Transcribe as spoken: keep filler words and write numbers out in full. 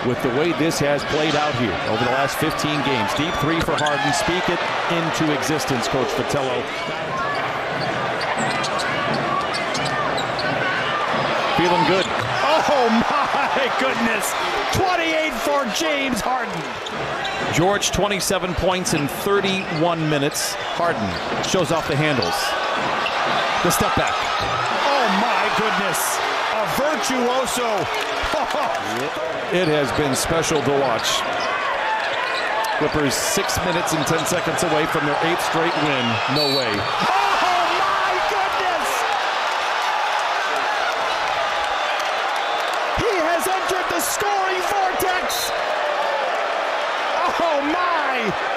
with the way this has played out here over the last fifteen games. Deep three for Harden. Speak it into existence, Coach Vitello. Feeling good. Oh, my goodness. twenty-eight for James Harden. George, twenty-seven points in thirty-one minutes. Harden shows off the handles. The step back. Oh, my goodness. A virtuoso. It has been special to watch. Clippers six minutes and ten seconds away from their eighth straight win. No way. Oh, my goodness. He has entered the scoring vortex. Oh, my.